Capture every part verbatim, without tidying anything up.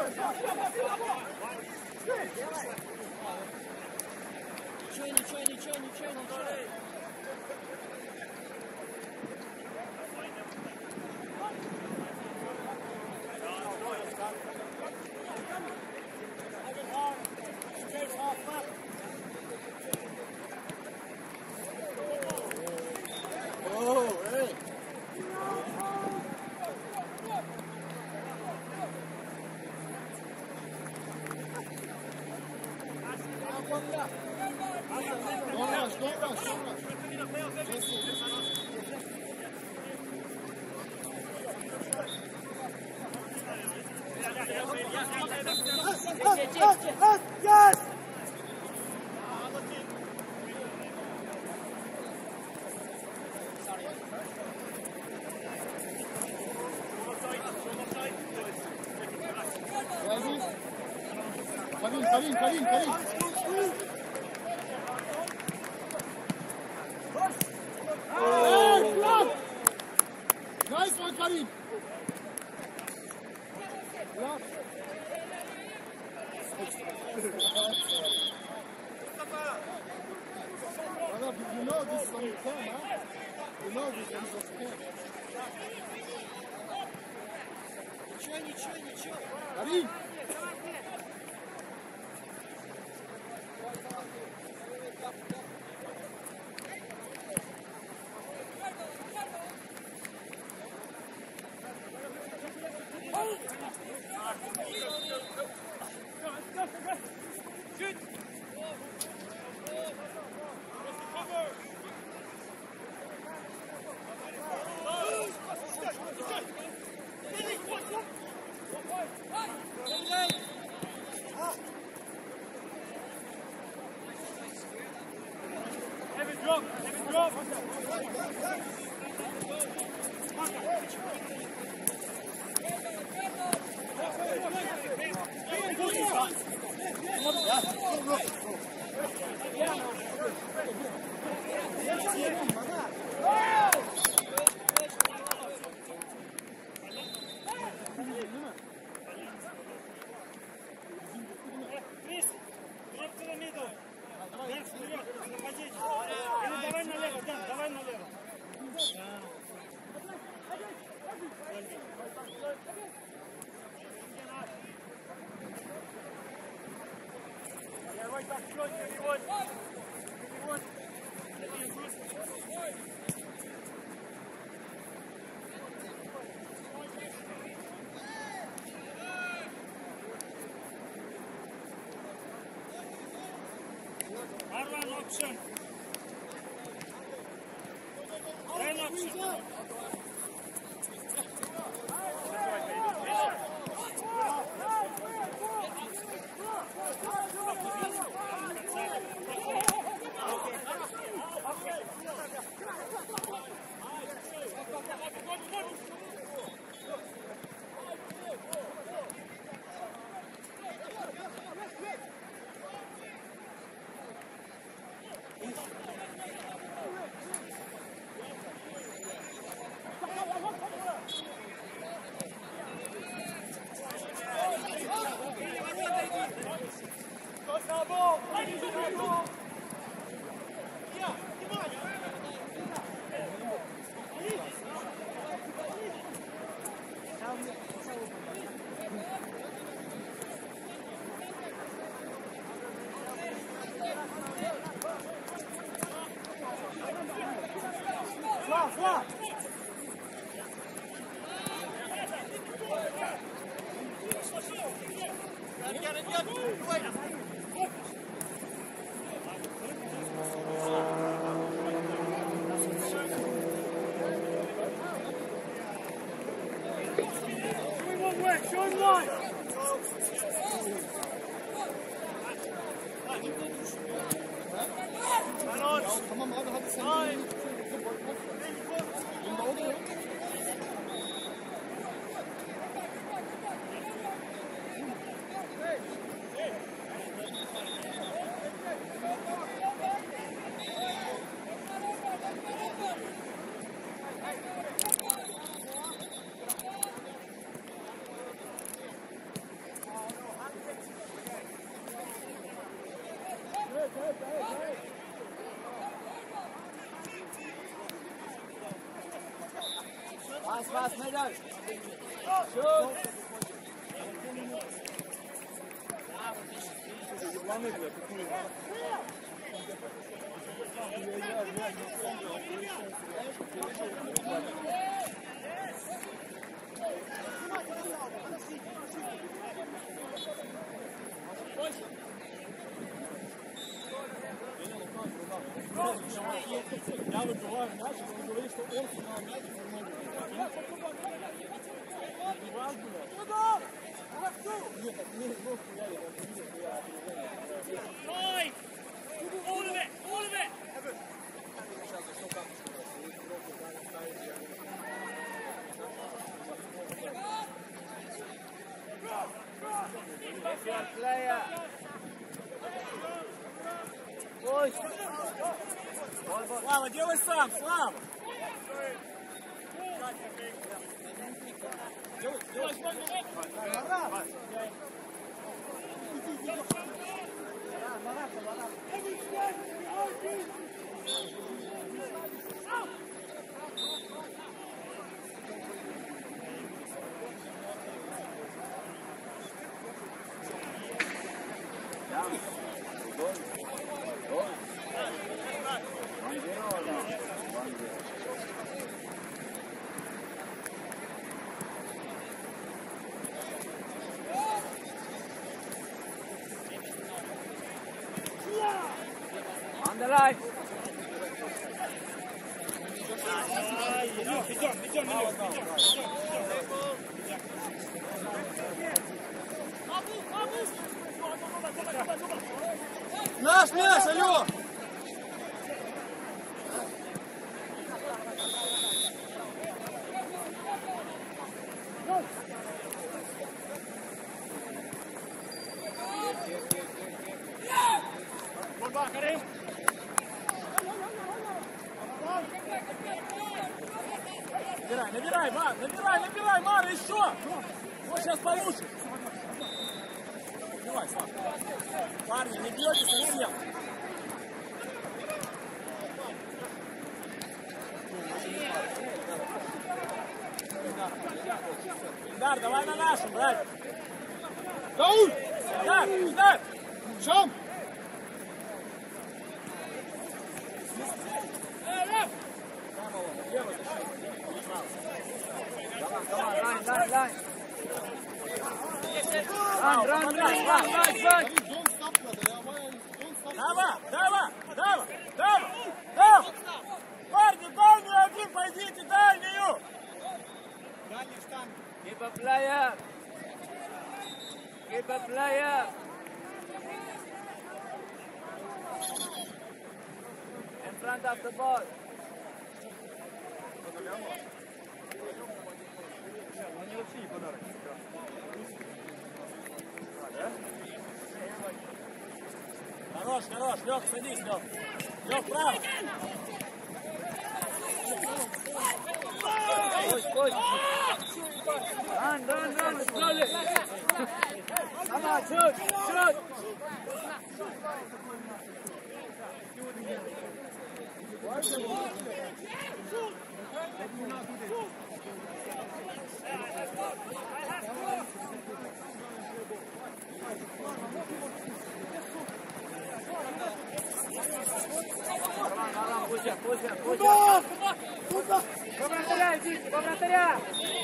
Ничего, ничего, ничего, ничего, ничего. Yes! Karim, Karim, Karim, Karim. Oh, nice one, Karim. You know this is on the cam, huh? You know this is on the cam. Ничего, ничего, ничего. Karim. Arvan option. Ten option. Fla, fla. Tamam abi hadi sen de bunda o da yok. pass, middle. Shoot. Я выбиваю мяч, он говорит, что он снимал мяч и формально. Не важно. Нет, так мне просто я не видел, что я Ой! All of it! All of it! Player. Push. Слава, делай сам, Слава! On the line. Идем, идем, идем, Наш мяч, алло! Набирай, набирай, Мар, набирай, набирай, Мар, еще! Вот сейчас получишь. Давай, Слава. Парни, не бьете совсем. Ильдар, давай на нашу, брать. Дауль! Ильдар, Ильдар! Шам! Line, line, line. Run, run, run, run, run, run. Don't stop, brother. Yeah, why are you- don't stop. Давай, давай, давай, давай, давай! Парни, дальнюю один, пойдите, дальнюю! Keep a player. Keep a player. In front of the ball. Хорош, хорош, Лёх, садись, Лёх. Лёх, право. Push, push. Run, run, run, slowly. Come on, shoot, shoot. Push it, push it, push it. По вратаря, идите, по вратаря.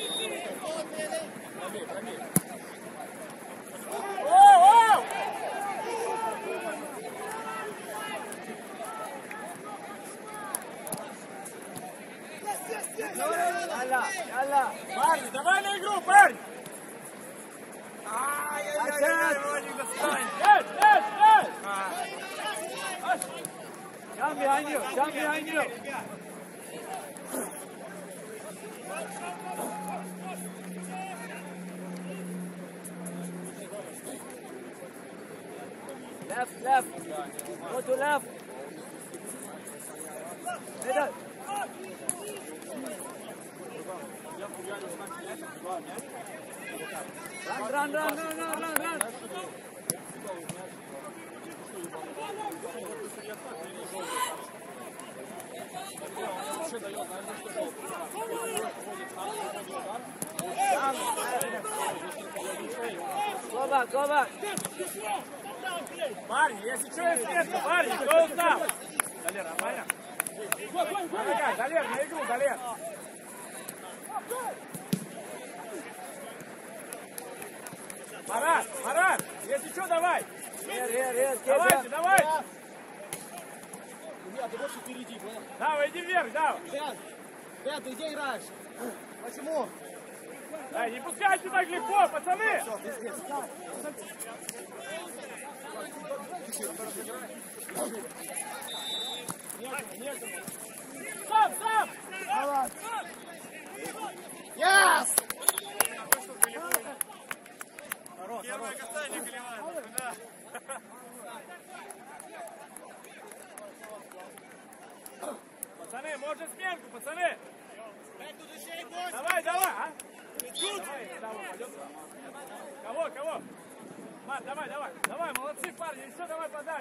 Оу, оу! Yalla, yalla. Парни, давай на игру, парни! That's it. Эй, эй, эй! Jump behind you, jump behind you. Left, left. Go to left. Middle. Run, run, run, run, run, run, run. Вообще дает, наверное, что Словак! Парни, если что, я сверху, парни, кто устал? Далер, нормально? Помогай, Далер, на игру, Далер. Марат, Марат, если что, давай. Рез, рез, рез, Давайте, давай. Илья, ты больше впереди, понял? Давай, иди вверх, давай. Дэн, Дэн, ты где играешь? Почему? Да, не пускайте так легко, пацаны. Сам, сам. Yes! Первое касание Климана, да. Пацаны, можно сменку, пацаны. Давай, давай, а? Кого, кого? Мат, давай, давай, давай, молодцы парни, еще давай подали.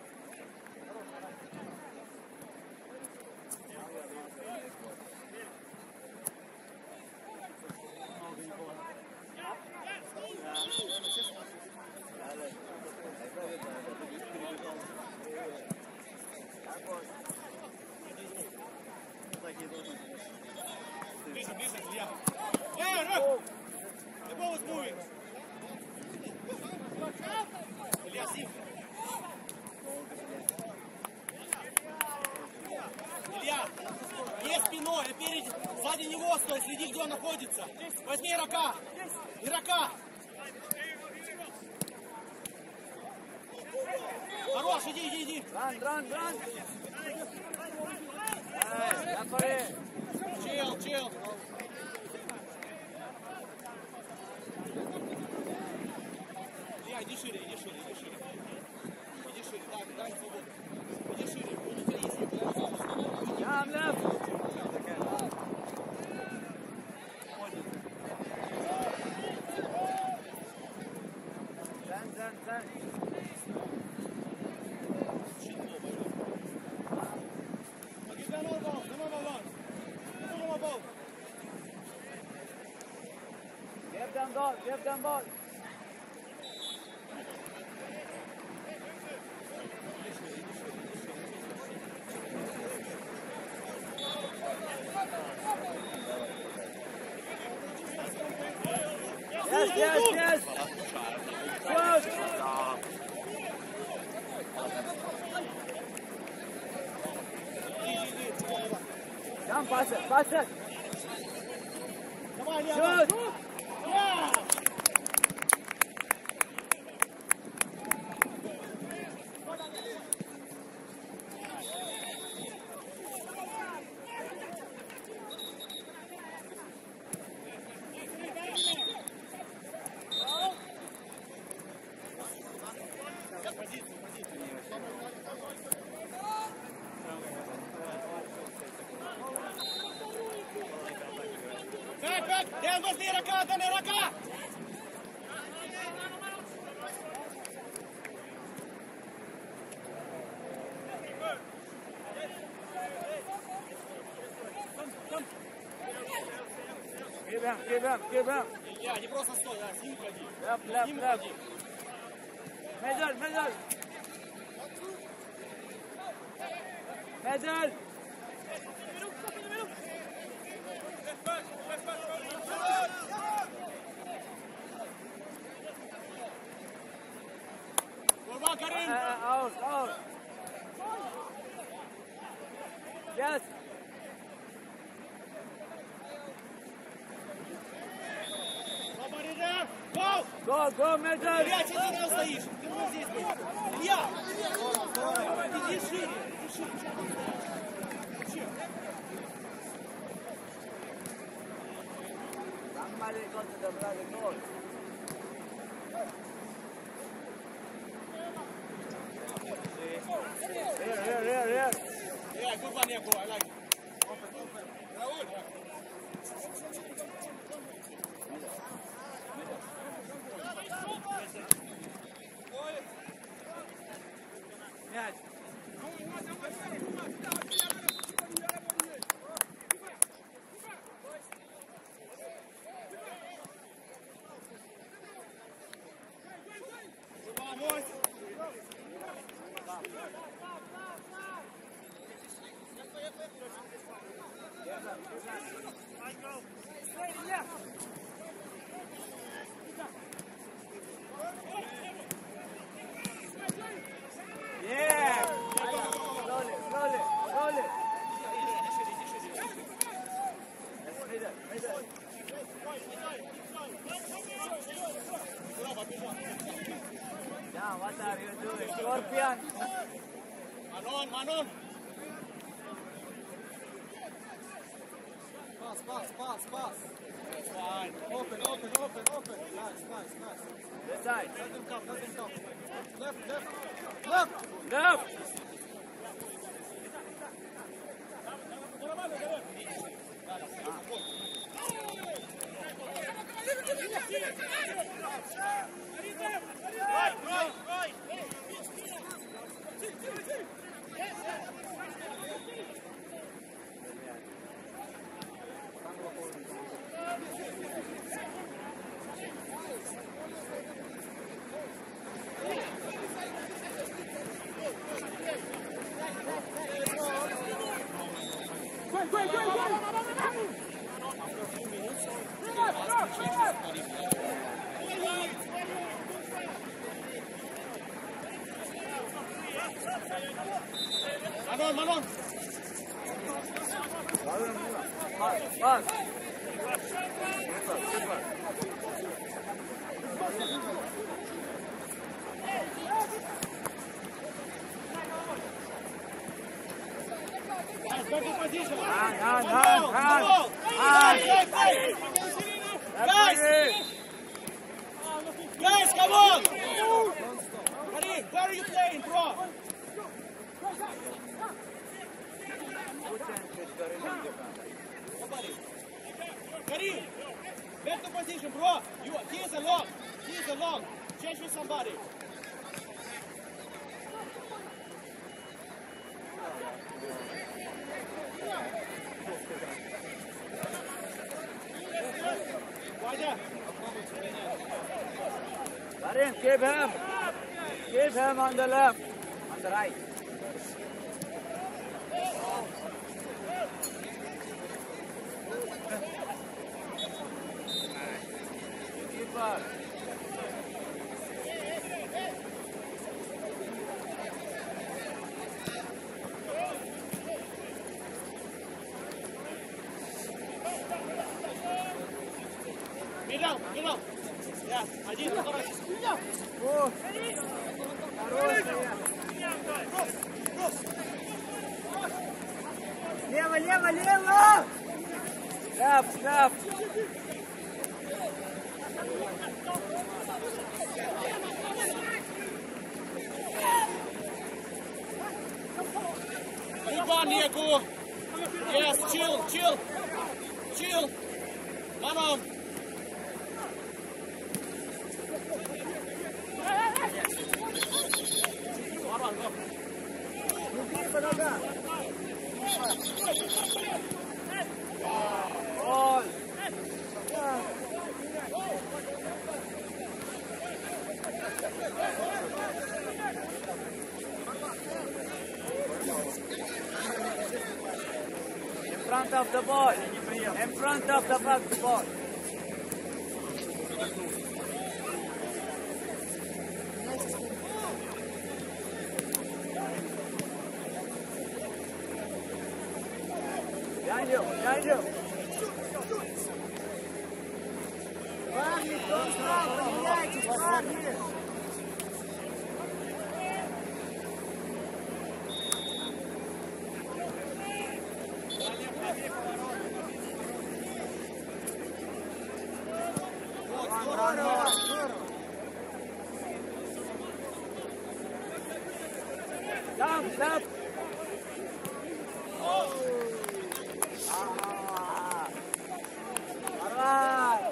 Ближе, ближе, Илья. Эй, Рок! The ball is moving. Илья, сим. Илья, не спиной, а перед, сзади него стой, следи, где он находится. Возьми игрока. Игрока. Хорош, иди, иди, иди. Run, run, run! Ej, Jafari! Chill, chill. Илья, иди шире, иди шире, иди шире. Иди шире, так, дай свободу. Иди шире, у тебя есть игра. Jam left! Zen, zen, zen! Give them all ball, come on, ball. Come on, ball. Give them ball, give them ball! Yes, yes, yes! Shoot! Come, pass it, pass it! Давай, Илья, Shoot! давай. Back, back. Дэн, возьми игрока, Дэн, игрока. Give him, give him, give him! Илья, не просто стой, а с ним ходи. Left, С left, ним left! ходи. Middle, middle! Middle! Курбан, Карим. Uh, out, out! Yes! Somebody there. Go. Go, go, middle! Илья, что ты там стоишь? Ты вот здесь будешь. Илья! Иди шире, иди шире. Somebody go to the bloody goal. Here, here, here, here! Yeah, good one, yeah, go. I like it. Raúl. Мяч! Vamos! Yeah! Slowly, slowly, slowly. Middle, middle. Now, what are you doing? Scorpion! Manon, Manon! Pass, pass, pass, pass. Fine. Open, open, open, open. Nice, nice, nice. This side. Let them come, let them come. Left, left, left. Left! Manon, Manon! Pass, pass. Super, super. Better position! Hand, hand, hand, hand. Hand. Guys! Guys, come on! Karim, where are you playing, bro? Karim, better position, bro. You, he is alone. He is alone. Change with somebody. Ваня! Karim, keep him. Keep him on the left. On the right. Keeper. Middle, middle. Yeah, один, второй. О, хорошая. Лево, лево, лево! Left, left. Good one, Diego. Yes, chill, chill. Chill. Manon. Manon, go. All. In front of the ball. In front of the back ball. Behind you, behind you. Парни, кто встал, поменяйтесь, парни. Stop, stop. Ah. Alright.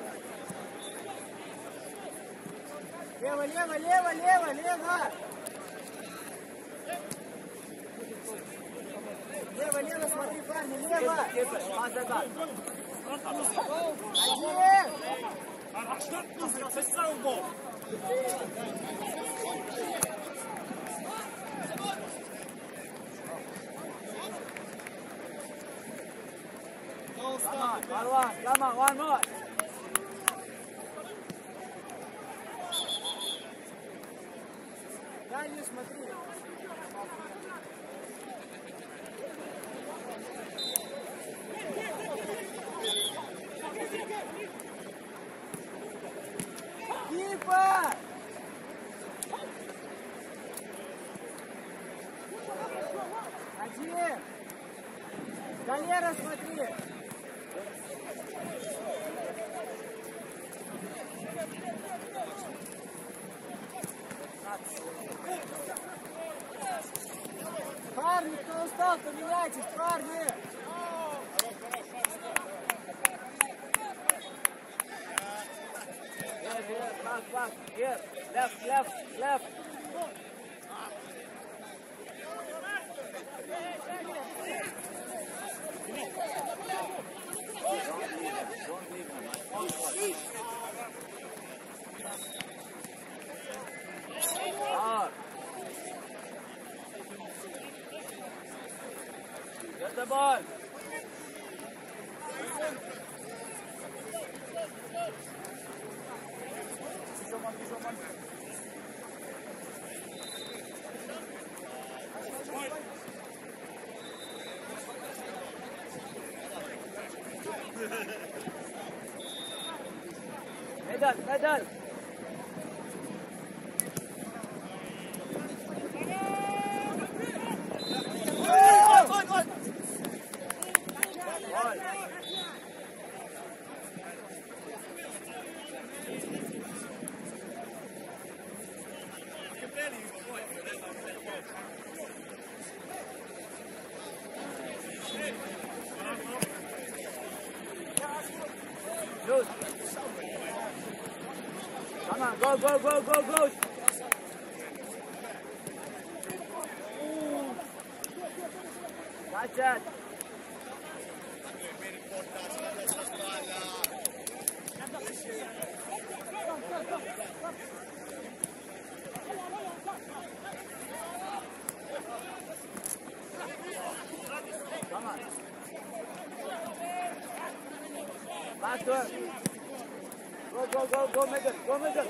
Лево, лево, лево, лево, лево. Лево, лево, смотри, парни, лево. Один. Stop, on, Marwan, come on, one more. Дальше смотри. Кипа! Один! Галера, смотри! Парни, кто устал, поменяйтесь, парни! Here, here, back, back, here, left, left, left. Don't leave him, hard. Get the ball. Medal, medal. Loose. Come on, go, go, go, go, go. Catch that. Come on. Back to him. Go, go, go, go, Megan, go, Megan.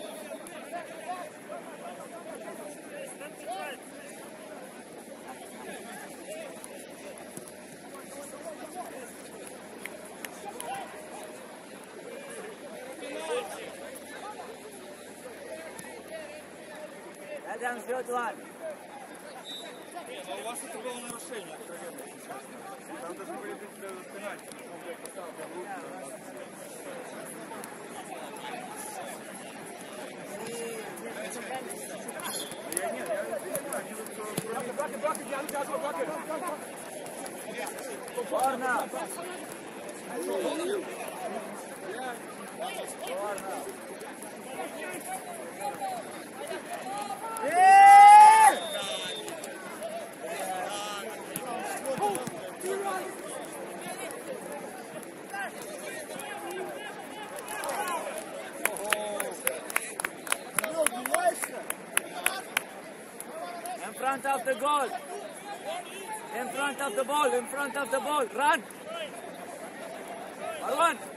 Let them shoot one. А у вас это было нарушение, откровенно. Там даже были пенальти. Corner. In front of the goal. In front of the ball. In front of the ball. Run. Marwan.